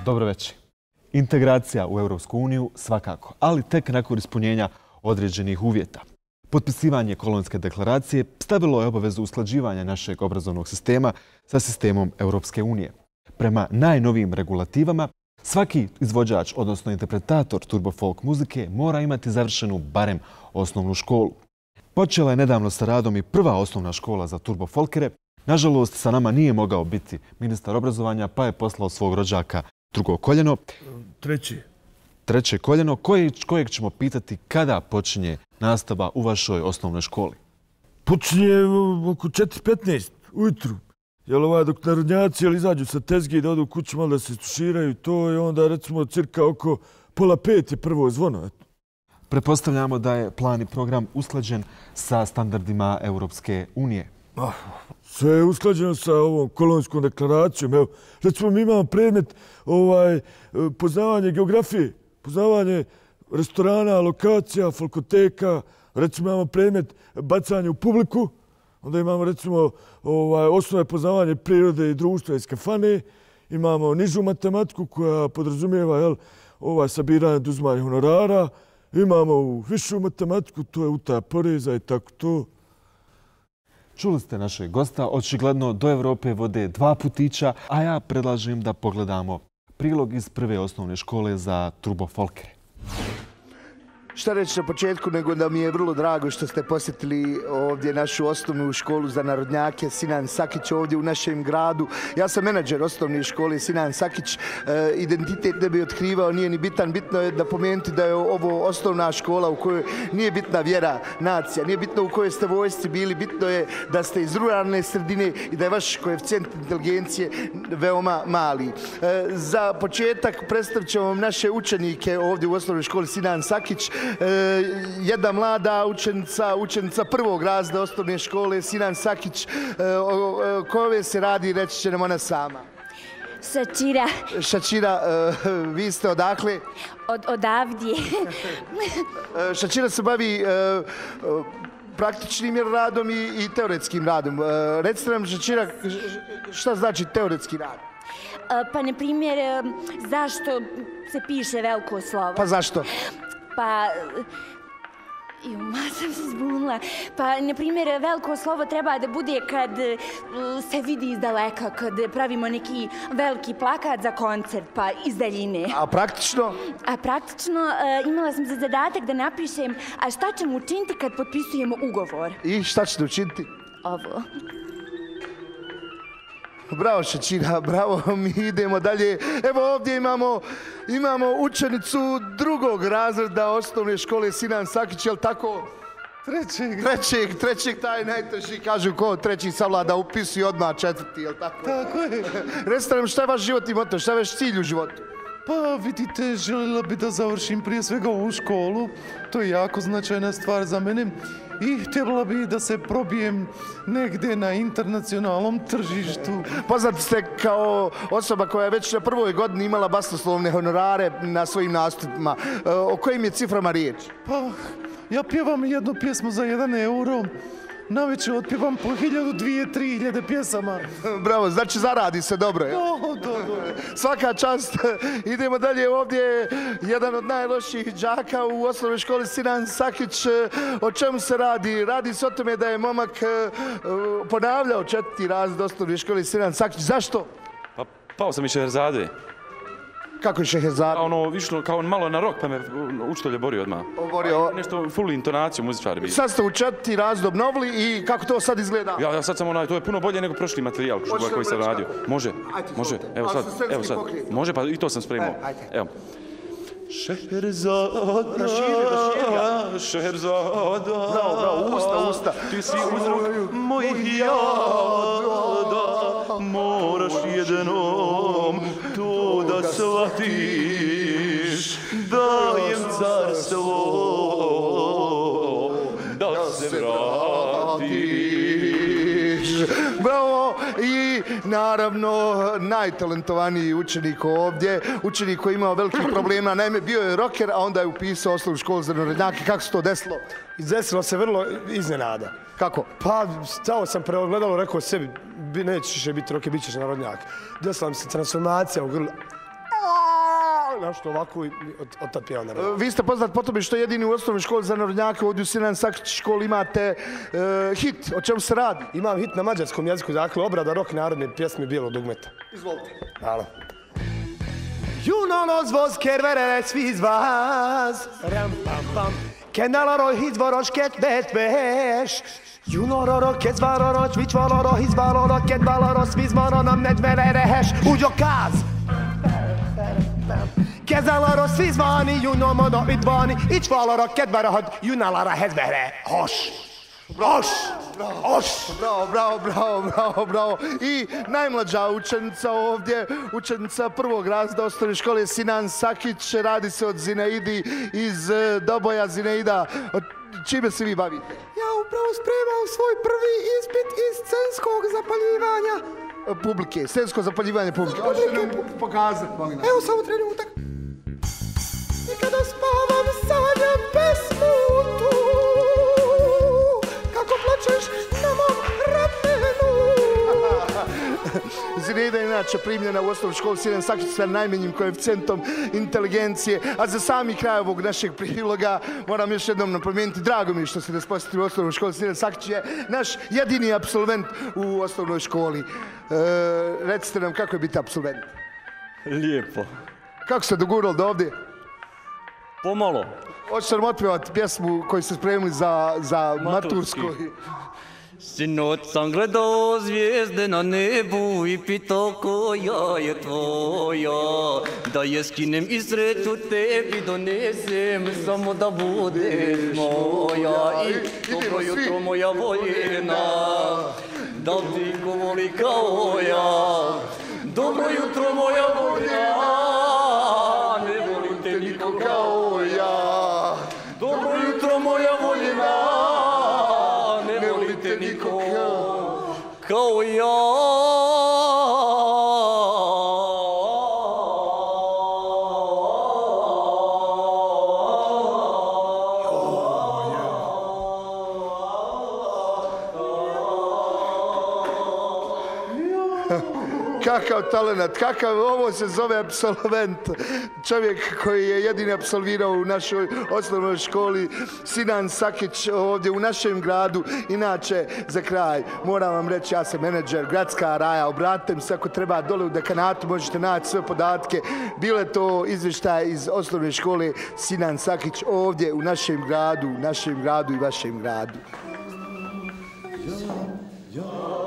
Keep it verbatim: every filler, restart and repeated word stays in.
Dobro večer. Integracija u Europsku uniju svakako, ali tek nakon ispunjenja određenih uvjeta. Potpisivanje Kolonjske deklaracije stavilo je obavezu usklađivanja našeg obrazovnog sistema sa sistemom Europske unije. Prema najnovijim regulativama, svaki izvođač, odnosno interpretator turbo folk muzike, mora imati završenu barem osnovnu školu. Počela je nedavno sa radom i prva osnovna škola za turbo folkere. Nažalost, sa nama nije mogao biti ministar obrazovanja, pa je poslao svog rođaka drugo koljeno. Treći. Treće koljeno, kojeg ćemo pitati kada počinje nastava u vašoj osnovnoj školi? Počinje oko četiri petnaest ujutru. Jel ovaj dok narodnjaci izađu sa tezge da odu u kuću malo da se istuširaju to i onda recimo cirka oko pola pet je prvo zvono. Pretpostavljamo da je plan i program usklađen sa standardima Europske unije. Ah, sve je usklađeno sa ovom Kolonjskom deklaracijom. Evo, recimo mi imamo predmet ovaj, poznavanje geografije, poznavanje restorana, lokacija, folkoteka, recimo imamo predmet bacanje u publiku, onda imamo recimo ovaj, osnove poznavanje prirode i društva iz kafane, imamo nižu matematiku koja podrazumijeva jel, ovaj, sabiranje oduzimanja honorara, imamo višu matematiku, to je utaja poreza i tako to. Čuli ste našeg gosta, očigledno do Evrope vode dva putića, a ja predlažem da pogledamo prilog iz prve osnovne škole za turbo folkere. Šta reći na početku, nego da mi je vrlo drago što ste posjetili ovdje našu osnovnu školu za narodnjake Sinan Sakić ovdje u našem gradu. Ja sam menadžer osnovne škole Sinan Sakić. Identitet ne bi otkrivao, nije ni bitan. Bitno je da pomenuti da je ovo osnovna škola u kojoj nije bitna vjera, nacija, nije bitno u kojoj ste vojsci bili, bitno je da ste iz ruralne sredine i da je vaš koeficijent inteligencije veoma mali. Za početak predstavit ćemo vam naše učenike ovdje u osnovnoj školi Sinan Sakić. Jedna mlada učenica, učenica prvog razreda osnovne škole Sinan Sakić, o kojoj se radi, reći će nam ona sama. Šačira. Šačira, vi ste odakle? Od, odavdje. Šačira se bavi praktičnim radom i, i teoretskim radom. Recite nam, Šačira, šta znači teoretski rad? Pa, na primjer, zašto se piše veliko slovo? Pa zašto? Pa, ju, ma sam se zbunila. Pa, na primjer, veliko slovo treba da bude kad se vidi iz daleka, kad pravimo neki veliki plakat za koncert, pa iz daljine. A praktično? A praktično imala sam za zadatak da napišem, a šta ćemo učiniti kad potpisujemo ugovor? I šta ćete učiniti? Ovo. Bravo, Šačira, bravo, mi idemo dalje. Evo ovdje imamo, imamo učenicu drugog razreda osnovne škole Sinan Sakić, jel tako? Trećeg. Trećeg, trećeg, taj najteži, kažu ko treći savlada upisi odmah četvrti, jel tako? Tako je. Recite nam šta je vaš životni moto, šta je vaš cilj u životu? Pa vidite, željela bi da završim prije svega ovu školu. To je jako značajna stvar za mene. I htjela bi da se probijem negdje na internacionalnom tržištu. Poznati ste kao osoba koja je već na prvoj godini imala basnoslovne honorare na svojim nastupima. O kojim je ciframa riječ? Pa, ja pjevam jednu pjesmu za jedan euro. Navečer otpjevam po hiljadu, dvije, tri hiljade pjesama. Bravo, znači zaradi se dobro, je? Do, do, do. Svaka čast. Idemo dalje, ovdje je jedan od najlošijih đaka u osnovnoj školi Sinan Sakić. O čemu se radi? Radi se o tome da je momak ponavljao četvrti razred osnovne škole Sinan Sakić. Zašto? Pa pao sam i Šeherzade. Kako je Šeherzade? Ono, išlo kao malo na rok, pa me učitelj borio odmah. Oborio? Nešto full intonaciju muzičari bi. Sad ste u četvrti razred obnovili i kako to sad izgleda? Ja, ja sad sam onaj, to je puno bolje nego prošli materijal koji sam radio. Može, može, evo sad, evo sad. Može, pa i to sam spremao. Evo. Šeherzada, Šeherzada. Bravo, bravo, usta, usta. Ti si uzrok mojih jada, moraš jednom to da shvatiš, dajem carstvo da se vratiš. Bravo! I naravno najtalentovaniji učenik ovdje, učenik koji je imao velikih problema, naime bio je rocker, a onda je upisao osnovnu školu za narodnjake. Kako se to desilo? Desilo se vrlo iznenada. Kako? Pa, stao sam pre ogledalo, rekao sebi, nećeš više biti rocker, bit ćeš narodnjak. Desila mi se transformacija u grlu. nešto ovako i od tad pjevam na radio. Vi ste poznat po tome što jedini u osnovnoj školi za narodnjake ovdje u Sinan Sakić školi imate hit. O čemu se radi? Imam hit na mađarskom jeziku, dakle obrada rok narodne pjesme Bijelog dugmeta. Izvolite. Hvala. Junonos voz kervere sviz vas, ram pam pam, kenalaro hizvaros ketvet veš, Junororo kezvaroro čvičvaloro hizvaloro ketvaloro svizvaro nam nedverere heš, uđo kaz. Kezalaro svizvani, junomono idvani, ičvaloro ketvarahod, junalara hezvere, hoš. Hoš! Hoš! Bravo, bravo, bravo, bravo, bravo. I najmlađa učenica ovdje, učenica prvog razreda osnovne škole Sinan Sakić, radi se od Zineidi iz Doboja. Zineida, čime se vi bavite? Ja upravo spremam svoj prvi ispit iz scenskog zapaljivanja. Publike, scensko zapaljivanje publike. Hoćete nam pokazati, molim nas. Evo samo trenutak. I kada spavam sanjam pesmu tu, kako plačeš na mom ramenu. Zineida je inače primljena u osnovnu školu Sinan Sakić sa najmanjim koeficijentom inteligencije, a za sami kraj ovog našeg priloga moram još jednom napomenuti, drago mi je što ste nas posjetili u osnovnu školu Sinan Sakić, je naš jedini apsolvent u osnovnoj školi. E, recite nam kako je biti apsolvent? Lijepo. Kako ste dogurali do ovdje? Pomalo. Hoćete nam otpjevati pjesmu koju ste spremili za, za Maturski. matursku? Sinoć sam gledao zvijezde na nebu i pitao koja je tvoja, da je skinem i sreću tebi donesem, samo da budeš moja. I dobro jutro moja voljena, da ti ko voli kao ja. Dobro jutro moja voljena, ne volim te niko kao ja. Dobro jutro moja voljena, ne volite niko kao ja. Kakav talenat, kakav, ovo se zove apsolvent. Čovjek koji je jedini apsolvirao u našoj osnovnoj školi Sinan Sakić ovdje u našem gradu. Inače, za kraj, moram vam reći, ja sam menadžer Gradska raja, obratite mi se ako treba dole u dekanatu, možete naći sve podatke. Bile to izvještaje iz osnovne škole Sinan Sakić ovdje u našem gradu, u našem gradu i vašem gradu. Ja, ja.